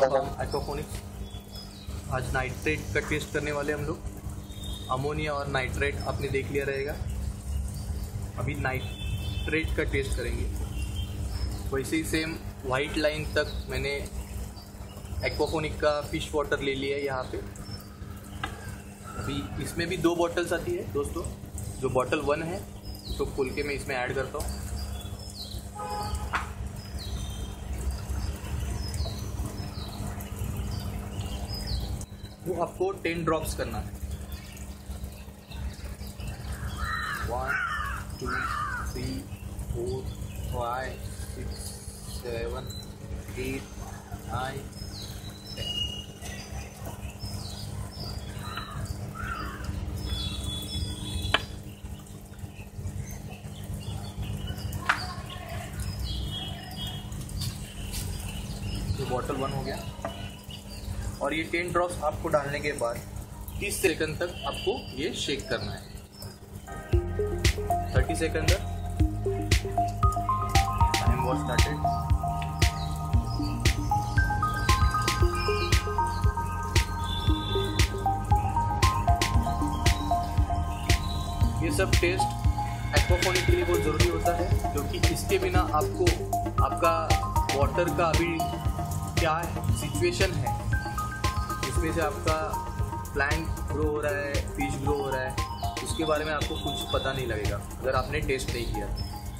From Aquaponics. आज nitrate का test करने वाले हम लोग। अमोनिया और नाइट्रेट आपने देख लिया रहेगा, अभी नाइट्रेट का टेस्ट करेंगे। वैसे ही सेम वाइट लाइन तक मैंने एक्वाफोनिक का फिश वाटर ले लिया है यहाँ पे। अभी इसमें भी 2 बॉटल्स आती है दोस्तों। जो बॉटल 1 है उसको खोल के मैं इसमें ऐड करता हूँ। वो आपको 10 ड्रॉप्स करना है। 1 2 3 4 5 6 7 8 9 10। तो बॉटल 1 हो गया और ये 10 ड्रॉप्स आपको डालने के बाद 30 सेकंड तक आपको ये शेक करना है। 30 सेकंड तक टाइम वॉज स्टार्टेड। ये सब टेस्ट एक्वाफोनिक के लिए बहुत ज़रूरी होता है, क्योंकि इसके बिना आपको आपका वाटर का अभी क्या सिचुएशन है, इसमें से आपका प्लांट ग्रो हो रहा है, फिश ग्रो हो रहा है, उसके बारे में आपको कुछ पता नहीं लगेगा अगर आपने टेस्ट नहीं किया।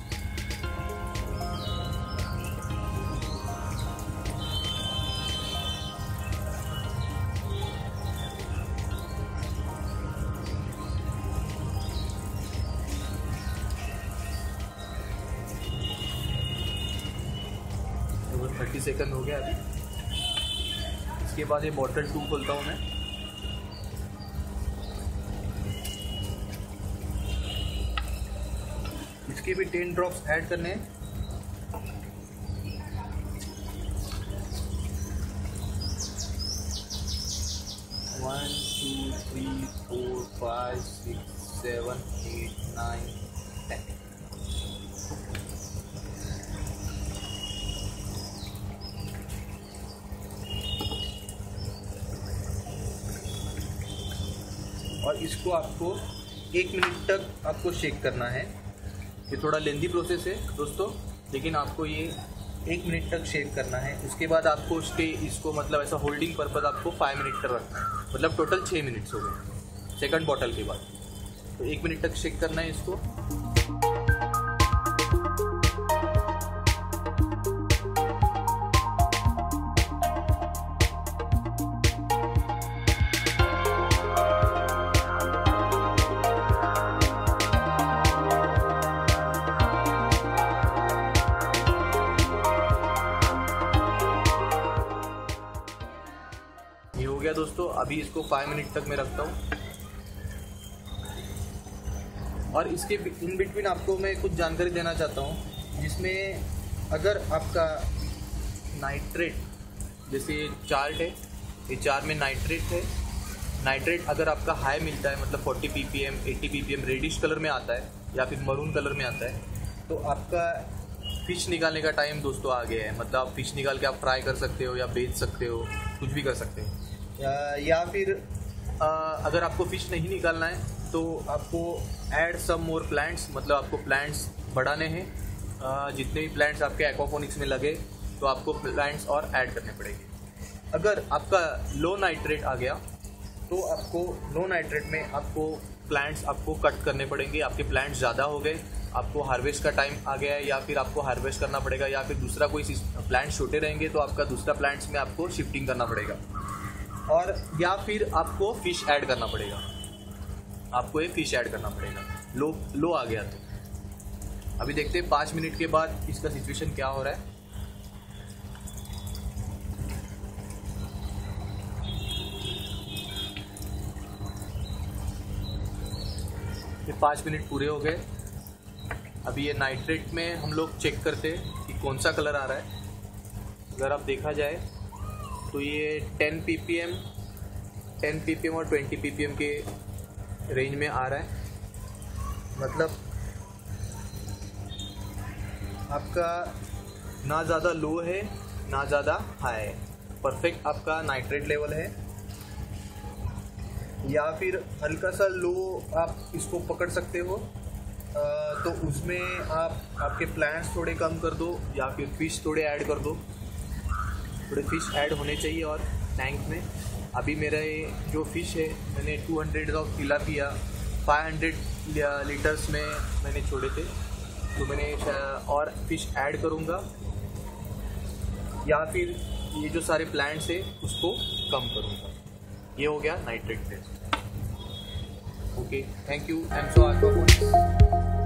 तो 30 सेकंड हो गया अभी। इसके बाद ये बॉटल 2 खोलता हूँ मैं। इसके भी 10 ड्रॉप्स ऐड करने हैं। वन 2 3 4 5 6 7 8 9 10। और इसको आपको 1 मिनट तक आपको शेक करना है। ये थोड़ा लेंदी प्रोसेस है दोस्तों, लेकिन आपको ये 1 मिनट तक शेक करना है। उसके बाद आपको स्टे इसको मतलब ऐसा होल्डिंग पर्पज आपको 5 मिनट तक रखना है, मतलब टोटल 6 मिनट्स हो गए सेकंड बॉटल के बाद। तो 1 मिनट तक शेक करना है इसको। ये हो गया दोस्तों। अभी इसको 5 मिनट तक मैं रखता हूँ। और इसके इन बिटवीन आपको मैं कुछ जानकारी देना चाहता हूँ, जिसमें अगर आपका नाइट्रेट, जैसे ये चार्ट है, ये चार्ट में नाइट्रेट है। नाइट्रेट अगर आपका हाई मिलता है, मतलब 40 ppm 80 ppm रेडिश कलर में आता है या फिर मरून कलर में आता है, तो आपका फ़िश निकालने का टाइम दोस्तों आ गया है। मतलब आप फ़िश निकाल के आप फ्राई कर सकते हो या बेच सकते हो, कुछ भी कर सकते हो। या फिर अगर आपको फ़िश नहीं निकालना है तो आपको ऐड सम मोर प्लांट्स, मतलब आपको प्लांट्स बढ़ाने हैं। जितने भी प्लांट्स आपके एक्वाफोनिक्स में लगे तो आपको प्लांट्स और ऐड करने पड़ेंगे। अगर आपका लो नाइट्रेट आ गया तो आपको लो नाइट्रेट में आपको प्लांट्स आपको कट करने पड़ेंगे। आपके प्लांट्स ज़्यादा हो गए, आपको हार्वेस्ट का टाइम आ गया है, या फिर आपको हार्वेस्ट करना पड़ेगा, या फिर दूसरा कोई प्लांट्स छोटे रहेंगे तो आपका दूसरा प्लांट्स में आपको शिफ्टिंग करना पड़ेगा, और या फिर आपको फ़िश ऐड करना पड़ेगा। आपको ये फ़िश ऐड करना पड़ेगा। लो आ गया तो अभी देखते हैं 5 मिनट के बाद इसका सिचुएशन क्या हो रहा है। ये 5 मिनट पूरे हो गए। अभी ये नाइट्रेट में हम लोग चेक करते हैं कि कौन सा कलर आ रहा है। अगर आप देखा जाए तो ये 10 ppm और 20 ppm के रेंज में आ रहा है। मतलब आपका ना ज़्यादा लो है ना ज़्यादा हाई है, परफेक्ट आपका नाइट्रेट लेवल है, या फिर हल्का सा लो आप इसको पकड़ सकते हो, तो उसमें आप आपके प्लांट्स थोड़े कम कर दो या फिर फिश थोड़े ऐड कर दो। थोड़े फिश ऐड होने चाहिए और टैंक में। अभी मेरा ये जो फिश है मैंने 200 ऑफ तिलापिया 500 लीटर्स में मैंने छोड़े थे, तो मैंने और फिश ऐड करूँगा, या फिर ये जो सारे प्लांट्स है उसको कम करूँगा। ये हो गया nitrate test. Okay, thank you, and so आपका